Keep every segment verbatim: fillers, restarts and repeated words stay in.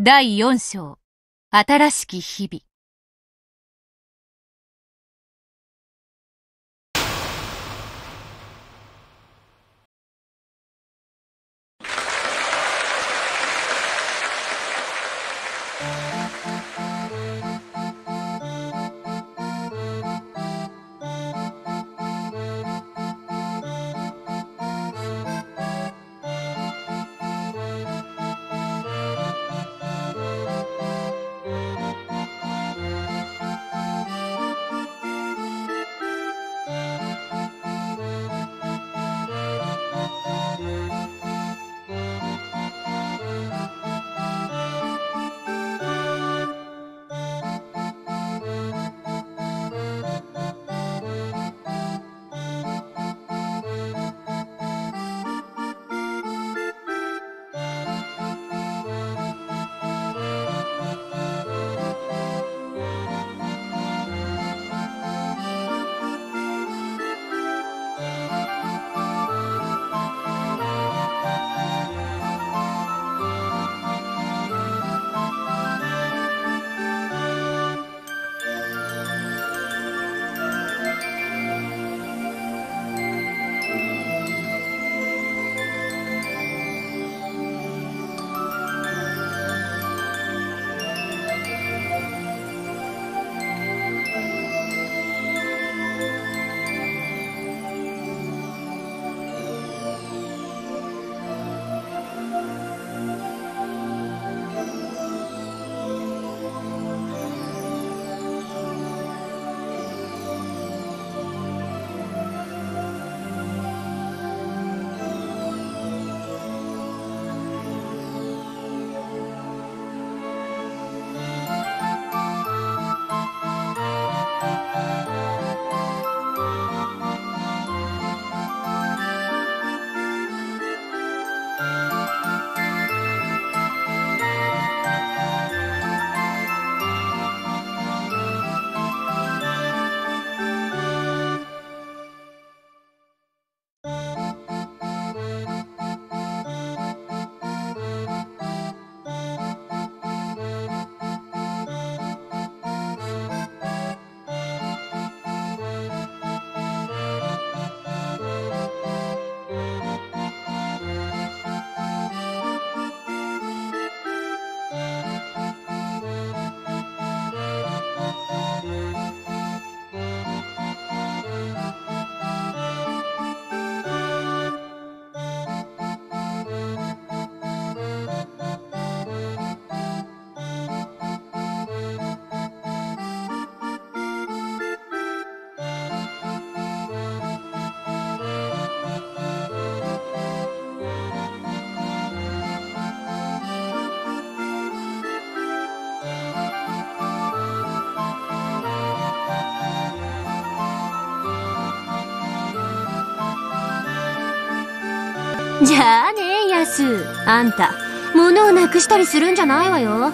だいよん章、新しき日々。 じゃあね、ヤス。あんた、物をなくしたりするんじゃないわよ。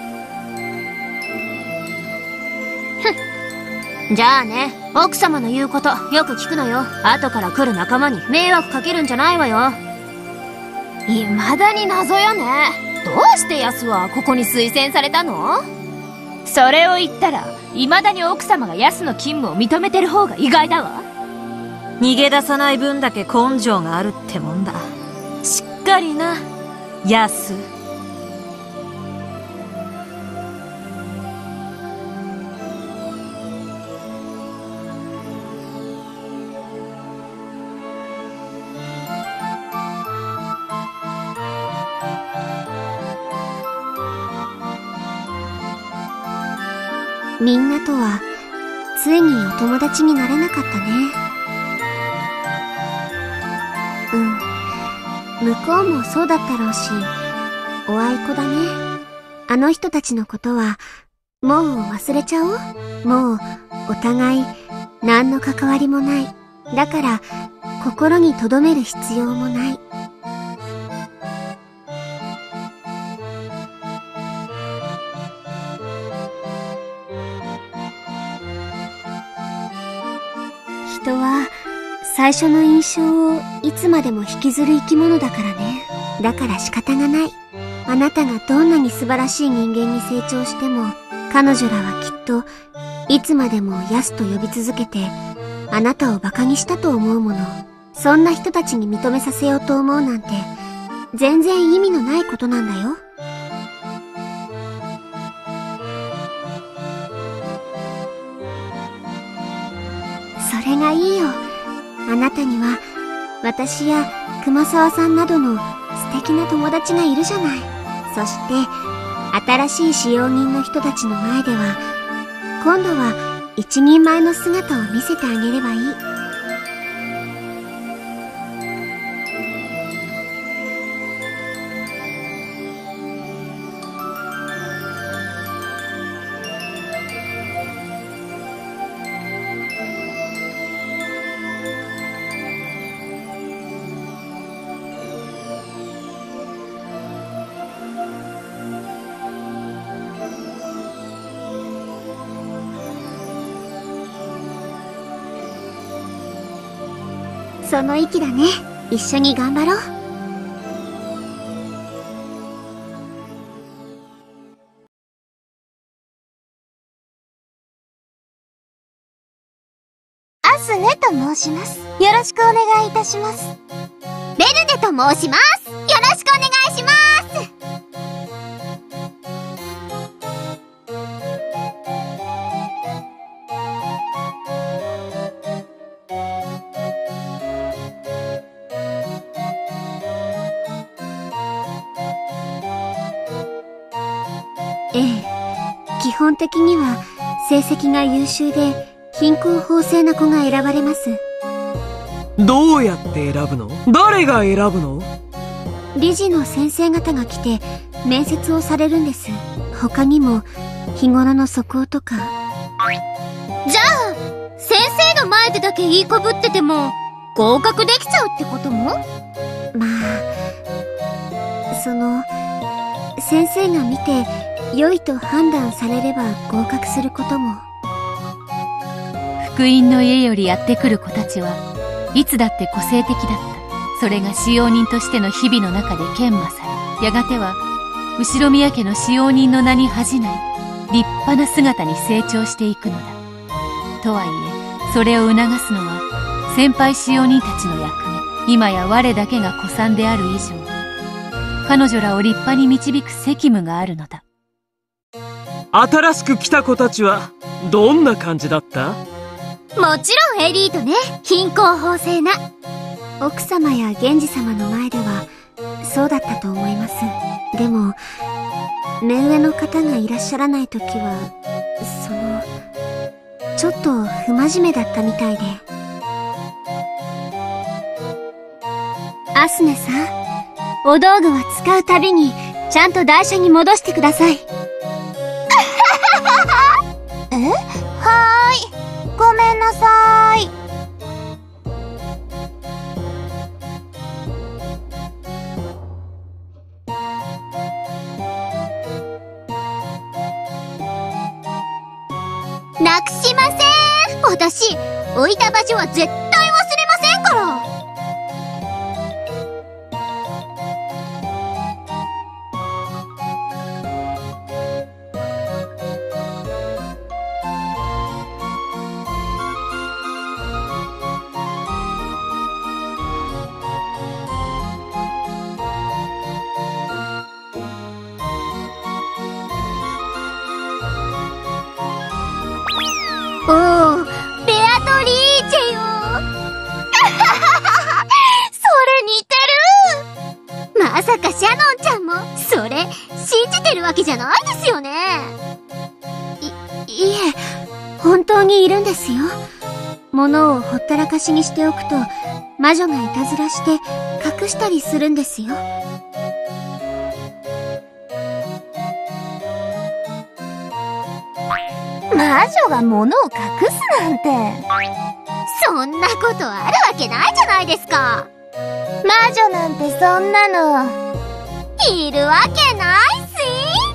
ふん。じゃあね、奥様の言うことよく聞くのよ。後から来る仲間に迷惑かけるんじゃないわよ。 未だに謎よね。どうしてヤスはここに推薦されたの？ それを言ったら、未だに奥様がヤスの勤務を認めてる方が意外だわ。 逃げ出さない分だけ根性があるってもんだ。しっかりな、ヤス。 みんなとはついにお友達になれなかったね。うん、向こうもそうだったろうし、おあいこだね。あの人たちのことはもう忘れちゃおう。もうお互い何の関わりもない。だから心に留める必要もない。人は最初の印象をいつまでも引きずる生き物だからね。だから仕方がない。 あなたがどんなに素晴らしい人間に成長しても、彼女らはきっと、いつまでもヤスと呼び続けて、あなたを馬鹿にしたと思うもの。そんな人たちに認めさせようと思うなんて、全然意味のないことなんだよ。それがいいよ。あなたには、私や熊沢さんなどの素敵な友達がいるじゃない。そして、新しい使用人の人たちの前では、今度は一人前の姿を見せてあげればいい。その息だね。一緒に頑張ろう。 アスネと申します。よろしくお願いいたします。ベルネと申します。よろしくお願いします。 ええ、基本的には成績が優秀で貧困法制な子が選ばれます。 どうやって選ぶの？誰が選ぶの？ 理事の先生方が来て面接をされるんです。他にも日頃の素行とか。 じゃあ、先生の前でだけいいこぶってても合格できちゃうってことも？ まあ、その、先生が見て良いと判断されれば合格することも。 福音の家よりやってくる子たちはいつだって個性的だった。それが使用人としての日々の中で研磨され、やがては後ろ宮家の使用人の名に恥じない立派な姿に成長していくのだ。とはいえそれを促すのは先輩使用人たちの役目。今や我だけが古参である以上、彼女らを立派に導く責務があるのだ。 新しく来た子たちはどんな感じだった？ もちろんエリートね。貧困法制な。 奥様や源氏様の前ではそうだったと思います。でも目上の方がいらっしゃらない時はそのちょっと不真面目だったみたいで。アスネさん、お道具は使うたびにちゃんと台車に戻してください。 え？はーい。ごめんなさーい。なくしません。私、置いた場所は絶対忘れませんから。おー、ベアトリーチェよ。それ似てる。まさかシャノンちゃんもそれ信じてるわけじゃないですよね。 い、いえ、本当にいるんですよ。物をほったらかしにしておくと魔女がいたずらして隠したりするんですよ。 魔女が物を隠すなんて。そんなことあるわけないじゃないですか。魔女なんてそんなのいるわけないし。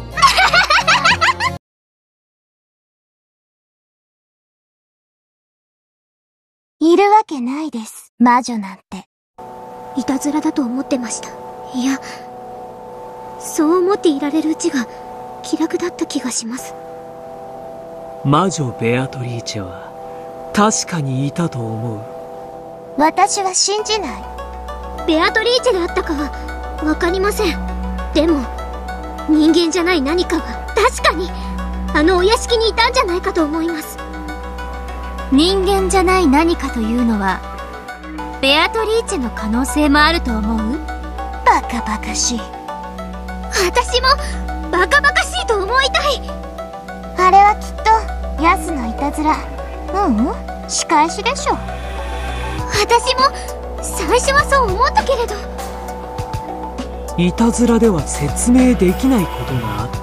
いるわけないです、魔女なんて。 いたずらだと思ってました。いや、 そう思っていられるうちが気楽だった気がします。 魔女ベアトリーチェは確かにいたと思う。 私は信じない。 ベアトリーチェであったかはわかりません。でも人間じゃない何かは確かにあのお屋敷にいたんじゃないかと思います。 人間じゃない何かというのはベアトリーチェの可能性もあると思う？ バカバカしい。 私もバカバカしいと思いたい。 あれはきっとヤスのいたずら。ううん、仕返しでしょ。 私も最初はそう思ったけれど。 いたずらでは説明できないことがあった。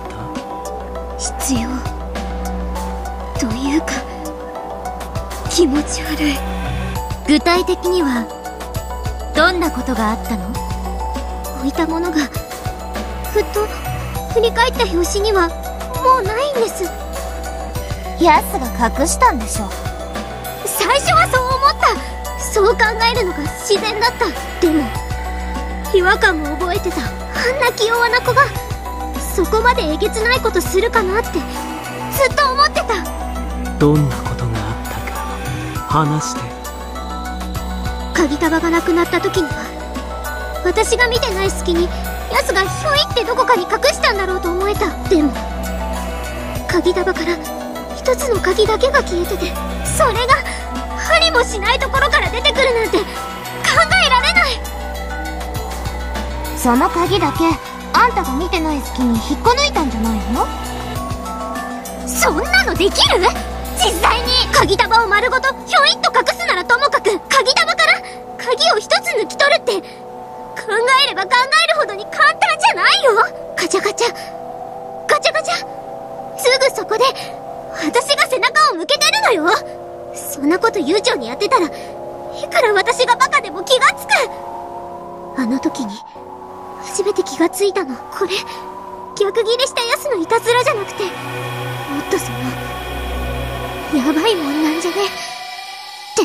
必要というか気持ち悪い。 具体的にはどんなことがあったの？ 置いたものがふっと振り返った拍子にはもうないんです。 ヤスが隠したんでしょ。 最初はそう思った。そう考えるのが自然だった。でも違和感も覚えてた。あんな気弱な子がそこまでえげつないことするかなってずっと思ってた。 どんなことがあったか話して。 鍵束がなくなった時には私が見てない隙にヤスがひょいってどこかに隠したんだろうと思えた。でも鍵束から一つの鍵だけが消えてて、それが針もしないところから出てくるなんて考えられない。 その鍵だけあんたが見てない隙に引っこ抜いたんじゃないの？ そんなのできる？実際に鍵束を丸ごとひょいっと隠すならともかく、鍵束から鍵を一つ抜き取るって考えれば考えるほどに簡単じゃないよ。ガチャガチャガチャガチャ、すぐそこで私が背中を向けてるのよ。そんなこと悠長にやってたらいくら私がバカでも気がつく。あの時に初めて気がついたの。これ逆ギレしたヤスのいたずらじゃなくて、もっとそのやばいもんなんじゃねって。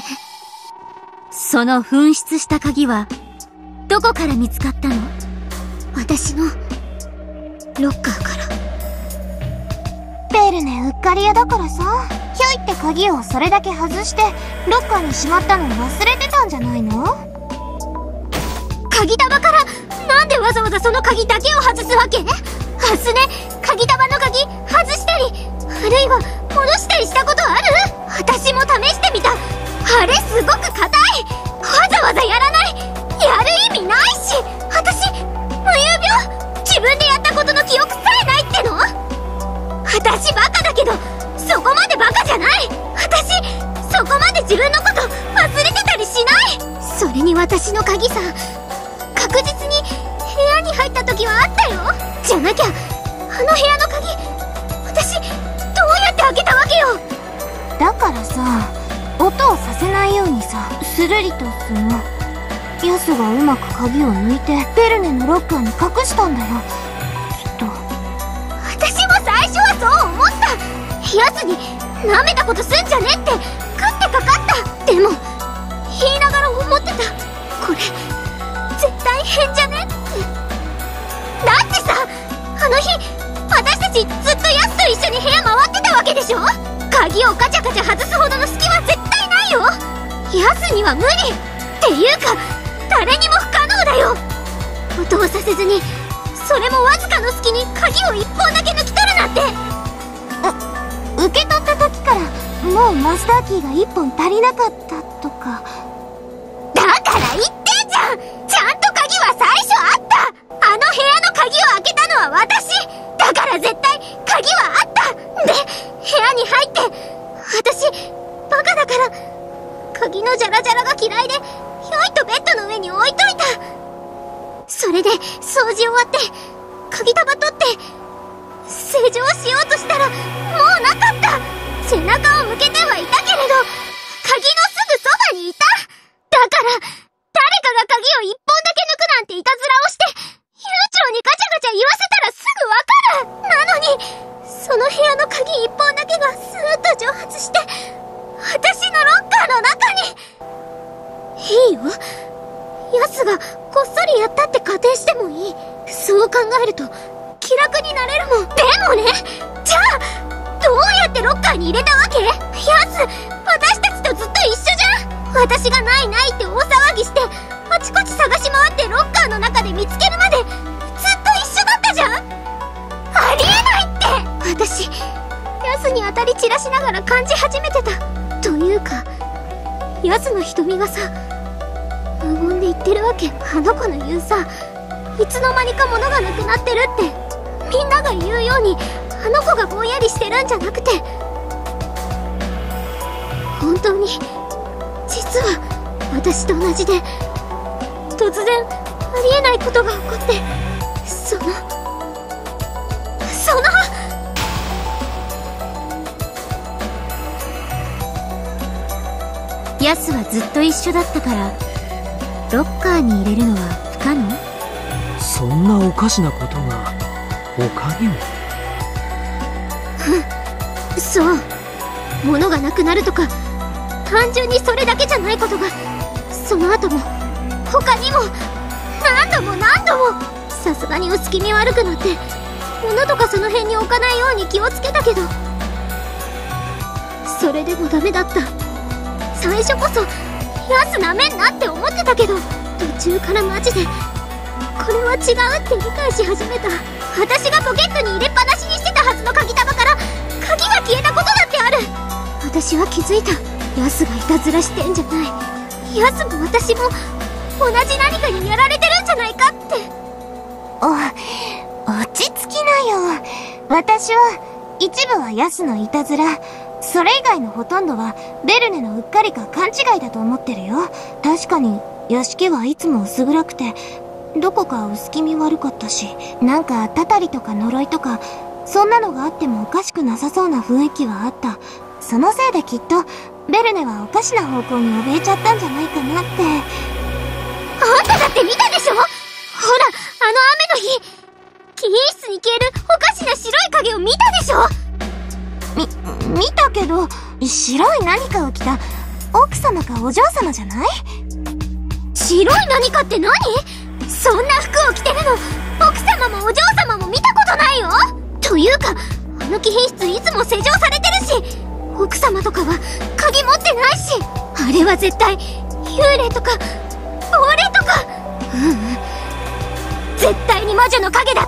その紛失した鍵はどこから見つかったの？ 私のロッカーから。 ベルネうっかり屋だからさ、ひょいって鍵をそれだけ外してロッカーにしまったの忘れてたんじゃないの？ 鍵束からなんでわざわざその鍵だけを外すわけ？ハスネ、鍵束の鍵外したりあるいは戻したりしたことある？私も試してみた。あれすごく硬い。わざわざやらない。やる意味ないし。私無遊病、自分でやったことの記憶さえないっての？私バカだけどそこまでバカじゃない。私そこまで自分のこと忘れてたりしない。それに私の鍵さ、確実に部屋に入った時はあったよ。じゃなきゃあの部屋の鍵私どうやって開けたわけよ。 だからさ、音をさせないようにさ、スルリとすの。ヤスがうまく鍵を抜いてベルネのロッカーに隠したんだよ、きっと。 私も最初はそう思った。ヤスに舐めたことすんじゃねって食ってかかった。でも言いながら思ってた。これ絶対変じゃねって。だってさ、あの日私たちずっとヤスと一緒に部屋回ってたわけでしょ。鍵をガチャガチャ外すほどの隙は絶対ないよ。ヤスには無理っていうか誰にも不可能だよ。音をさせずに、それもわずかの隙に鍵を一本だけ抜き取るなんて。 う受け取った時からもうマスターキーが一本足りなかったとか。 だから言ってんじゃん。ちゃんと鍵は最初あった。あの部屋の鍵を開けたのは私だから絶対鍵はあった。で部屋に入って、私バカだから鍵のジャラジャラが嫌いでひょいとベッドの上に置いといた。それで掃除終わって鍵束取って正常しようとしたらもうなかった。背中を向けてはいたけれど鍵のすぐそばにいた。だから誰かが鍵を一本だけ抜くなんていたずらをして悠長にガチャガチャ言わせたらすぐわかる。なのにその部屋の鍵一本だけがスーッと蒸発して私のロッカーの中に。いいよ、ヤスがこっそりやったって仮定してもいい。 そう考えると気楽になれるもん。でもね、じゃあどうやってロッカーに入れたわけ？ヤス、私たちとずっと一緒じゃん。私がないないって大騒ぎしてあちこち探し回ってロッカーの中で見つけるまでずっと一緒だったじゃん。ありえないって。私ヤスに当たり散らしながら感じ始めてた。というかヤスの瞳がさ、無言で言ってるわけ。あの子の言うさ、いつの間にか物がなくなってるって、みんなが言うようにあの子がぼんやりしてるんじゃなくて、本当に実は私と同じで、突然ありえないことが起こって、そのそのヤスはずっと一緒だったからロッカーに入れるのは不可能？ そんなおかしなことが他にも。 そう、物がなくなるとか単純にそれだけじゃないことが、その後も他にも何度も何度も。さすがに薄気味悪くなって物とかその辺に置かないように気をつけたけど、それでもダメだった。最初こそヤスなめんなって思ってたけど、途中からマジでこれは違うって理解し始めた。私がポケットに入れっぱなしにしてたはずの鍵束から鍵が消えたことだってある。私は気づいた。ヤスがいたずらしてんじゃない。ヤスも私も同じ何かにやられてるんじゃないかって。 お、落ち着きなよ。私は一部はヤスのいたずら、それ以外のほとんどはベルネのうっかりか勘違いだと思ってるよ。確かに屋敷はいつも薄暗くてどこか薄気味悪かったし、なんかたたりとか呪いとかそんなのがあってもおかしくなさそうな雰囲気はあった。そのせいできっとベルネはおかしな方向に怯えちゃったんじゃないかなって。 あんただって見たでしょ。ほら、あの雨の日、記品室に消えるおかしな白い影を見たでしょ。 み、見たけど、白い何かを着た奥様かお嬢様じゃない？ 白い何かって何？そんな服を着てるの奥様もお嬢様も見たことないよ。というかあの記品室いつも施錠されてるし、奥様とかは鍵持ってないし、あれは絶対幽霊とか亡霊とか。ううん、絶対に魔女の影だった。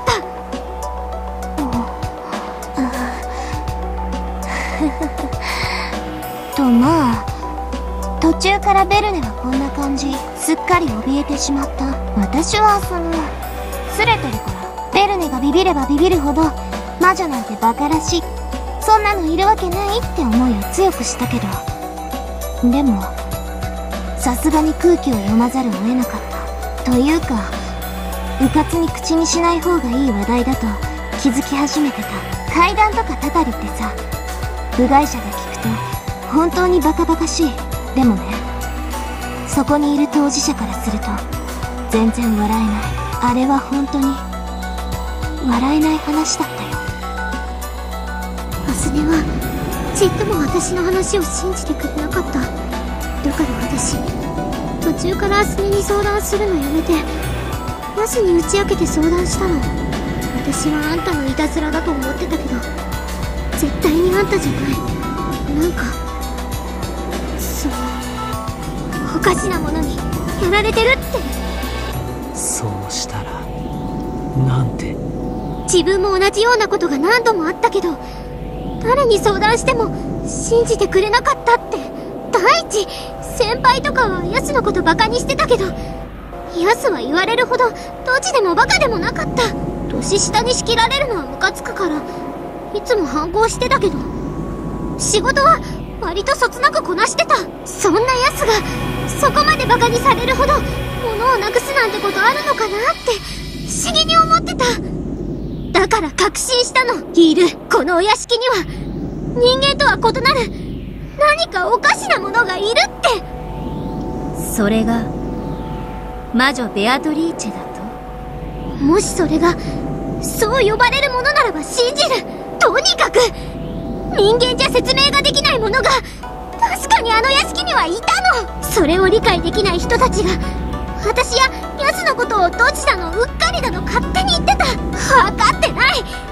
とまあ途中からベルネはこんな感じ、すっかり怯えてしまった。私はそのすれてるからベルネがビビればビビるほど魔女なんてバカらしい、そんなのいるわけないって思いを強くしたけど、でもさすがに空気を読まざるを得なかった。というかうかつに口にしない方がいい話題だと気づき始めてた。階段とかたたりってさ、部外者が聞くと本当にバカバカしい。でもね、そこにいる当事者からすると全然笑えない。あれは本当に笑えない話だったよ。 アスネはちっとも私の話を信じてくれなかった。だから私途中からアスネに相談するのやめてヤスに打ち明けて相談したの。私はあんたのいたずらだと思ってたけど絶対にあんたじゃない。なんかそうおかしなものにやられてるって。 そうしたらなんて。 自分も同じようなことが何度もあったけど誰に相談しても信じてくれなかったって。第一先輩とかはヤスのことバカにしてたけど、ヤスは言われるほどドジでもバカでもなかった。年下に仕切られるのはムカつくからいつも反抗してたけど、仕事は割とそつなくこなしてた。そんなヤスがそこまでバカにされるほど物をなくすなんてことあるのかなって不思議に思ってた。だから確信したの。いるこのお屋敷には人間とは異なる何かおかしなものがいるって。 それが魔女ベアトリーチェだと？ もしそれがそう呼ばれるものならば信じる。とにかく人間じゃ説明ができないものが確かにあの屋敷にはいたの。それを理解できない人たちが私やヤスのことをドジだのうっかりだの勝手に言ってた。分かってない。